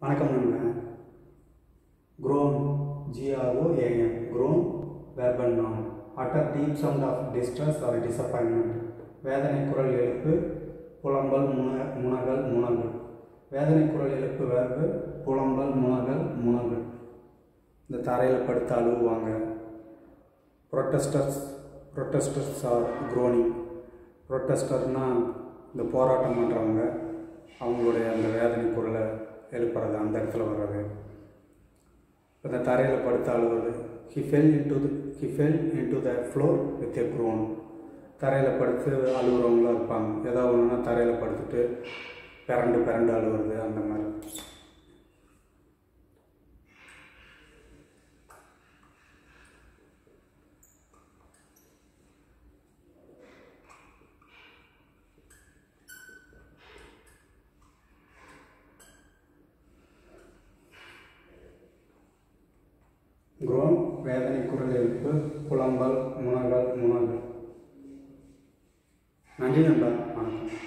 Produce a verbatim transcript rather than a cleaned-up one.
வணக்கம் நண்பன். groan, G R O A N, groan, verbal noun, utter deep sound of distress or disappointment. வேதனை குரல் எழுப்பு, புலம்பல், முன முனகல், முனகல். வேதனை குரல் எழுப்பு verb, புலம்பல், முனகல், முனகல். இந்த தரையில் படுத்து அழுவாங்க. protesters protesters are groaning. protesters-னா இந்த போராட்டம் பண்ணுறவங்க, அவங்களுடைய அந்த வேதனை குரலை எழுப்புறது, அந்த இடத்துல வர்றது. இந்த தரையில் படுத்து அழுவது. he fell into the he fell into the floor with a groan. தரையில் படுத்து அழுகுறவங்களாம் இருப்பாங்க. ஏதாவது ஒன்றுனா தரையில் படுத்துட்டு பிறண்டு பிறண்டு அழுவுறது, அந்த மாதிரி. groan வேதனை குரல் எழுப்பு, புலம்பல், முனகல், முனகல். நன்றி நண்பா, வணக்கம்.